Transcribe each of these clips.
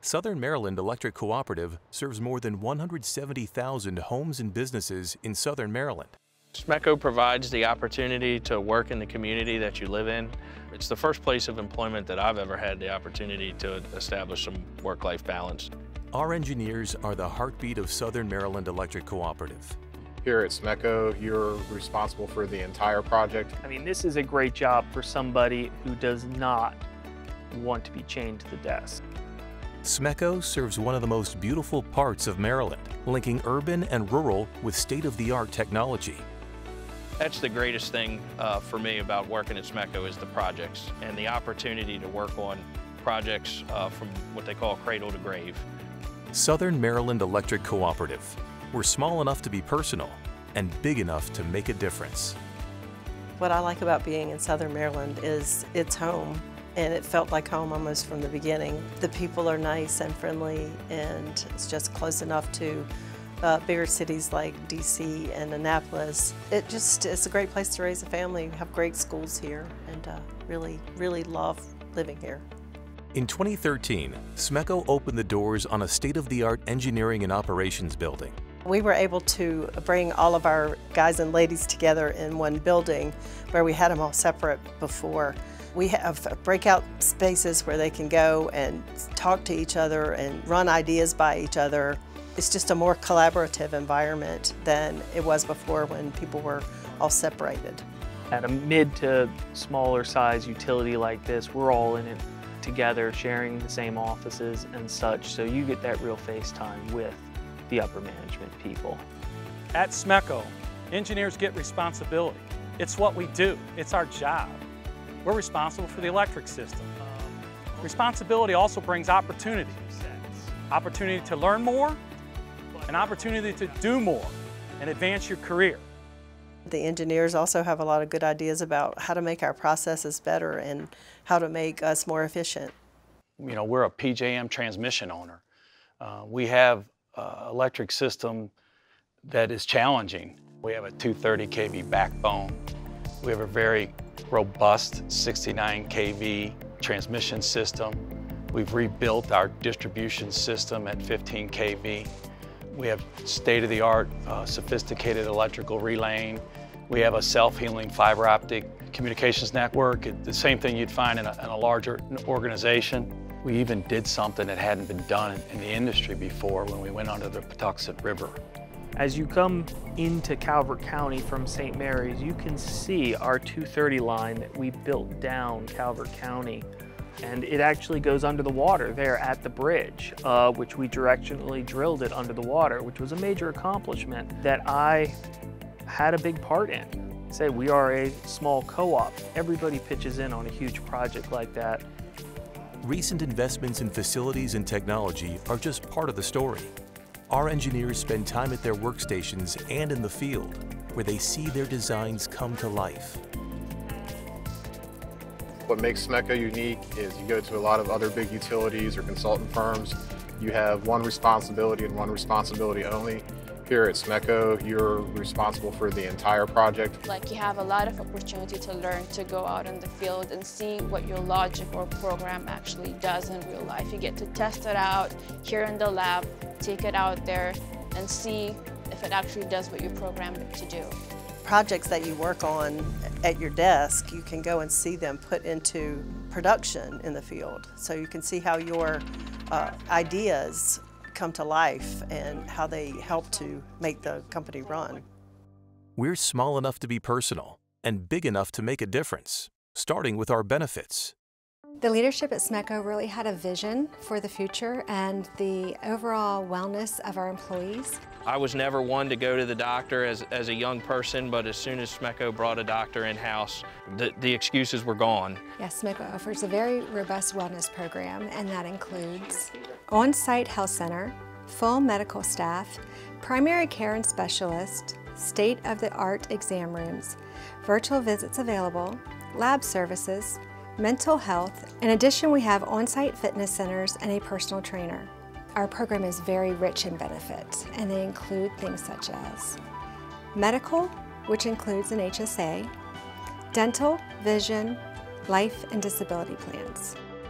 Southern Maryland Electric Cooperative serves more than 170,000 homes and businesses in Southern Maryland. SMECO provides the opportunity to work in the community that you live in. It's the first place of employment that I've ever had the opportunity to establish some work-life balance. Our engineers are the heartbeat of Southern Maryland Electric Cooperative. Here at SMECO, you're responsible for the entire project. I mean, this is a great job for somebody who does not want to be chained to the desk. SMECO serves one of the most beautiful parts of Maryland, linking urban and rural with state-of-the-art technology. That's the greatest thing for me about working at SMECO is the projects and the opportunity to work on projects from what they call cradle to grave. Southern Maryland Electric Cooperative. We're small enough to be personal and big enough to make a difference. What I like about being in Southern Maryland is it's home, and it felt like home almost from the beginning. The people are nice and friendly, and it's just close enough to bigger cities like DC and Annapolis. It's a great place to raise a family. We have great schools here, and really love living here. In 2013, SMECO opened the doors on a state-of-the-art engineering and operations building. We were able to bring all of our guys and ladies together in one building where we had them all separate before. We have breakout spaces where they can go and talk to each other and run ideas by each other. It's just a more collaborative environment than it was before when people were all separated. At a mid to smaller size utility like this, we're all in it together, sharing the same offices and such, so you get that real face time with the upper management people. At SMECO, engineers get responsibility. It's what we do. It's our job. We're responsible for the electric system. Responsibility also brings opportunity. Opportunity to learn more, an opportunity to do more and advance your career. The engineers also have a lot of good ideas about how to make our processes better and how to make us more efficient. You know, we're a PJM transmission owner. We have an electric system that is challenging. We have a 230 kV backbone. We have a very robust 69 kV transmission system. We've rebuilt our distribution system at 15 kV. We have state-of-the-art, sophisticated electrical relaying. We have a self-healing fiber optic communications network, the same thing you'd find in a larger organization. We even did something that hadn't been done in the industry before when we went under the Patuxent River. As you come into Calvert County from St. Mary's, you can see our 230 line that we built down Calvert County. And it actually goes under the water there at the bridge, which we directionally drilled it under the water, which was a major accomplishment that I had a big part in. Say we are a small co-op. Everybody pitches in on a huge project like that. Recent investments in facilities and technology are just part of the story. Our engineers spend time at their workstations and in the field, where they see their designs come to life. What makes SMECO unique is you go to a lot of other big utilities or consultant firms, you have one responsibility and one responsibility only. Here at SMECO, you're responsible for the entire project. Like you have a lot of opportunity to learn, to go out in the field and see what your logic or program actually does in real life. You get to test it out here in the lab, take it out there and see if it actually does what you programmed it to do. Projects that you work on at your desk, you can go and see them put into production in the field. So you can see how your ideas come to life and how they help to make the company run. We're small enough to be personal and big enough to make a difference, starting with our benefits. The leadership at SMECO really had a vision for the future and the overall wellness of our employees. I was never one to go to the doctor as a young person, but as soon as SMECO brought a doctor in-house, the excuses were gone. Yes, SMECO offers a very robust wellness program, and that includes on-site health center, full medical staff, primary care and specialist, state-of-the-art exam rooms, virtual visits available, lab services, mental health. In addition, we have on-site fitness centers and a personal trainer. Our program is very rich in benefits, and they include things such as medical, which includes an HSA, dental, vision, life and disability plans.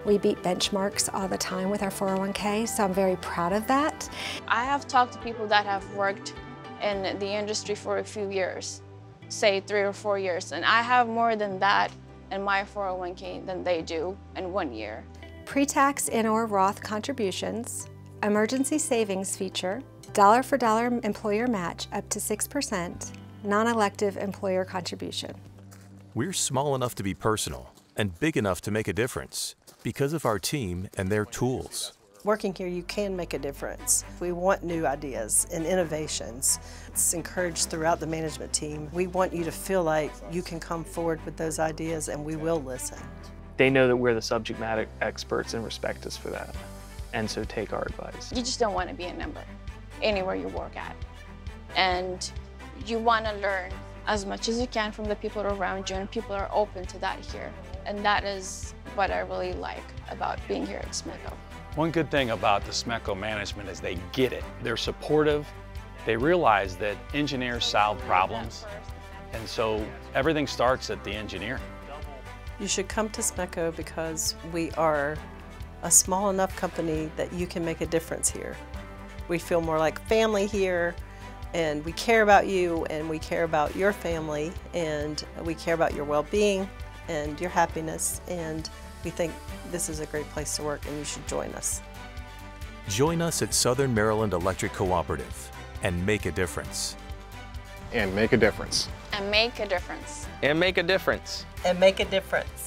We beat benchmarks all the time with our 401k, so I'm very proud of that. I have talked to people that have worked in the industry for a few years, say 3 or 4 years, and I have more than that in my 401k than they do in 1 year. Pre-tax and/or Roth contributions, emergency savings feature, dollar-for-dollar employer match up to 6%, non-elective employer contribution. We're small enough to be personal and big enough to make a difference because of our team and their tools. Working here, you can make a difference. We want new ideas and innovations. It's encouraged throughout the management team. We want you to feel like you can come forward with those ideas and we will listen. They know that we're the subject matter experts and respect us for that, and so take our advice. You just don't want to be a number anywhere you work at. And you want to learn as much as you can from the people around you, and people are open to that here. And that is what I really like about being here at SMECO. One good thing about the SMECO management is they get it. They're supportive. They realize that engineers solve problems, and so everything starts at the engineer. You should come to SMECO because we are a small enough company that you can make a difference here. We feel more like family here, and we care about you, and we care about your family, and we care about your well-being and your happiness, and we think this is a great place to work and you should join us. Join us at Southern Maryland Electric Cooperative and make a difference. And make a difference. And make a difference. And make a difference. And make a difference.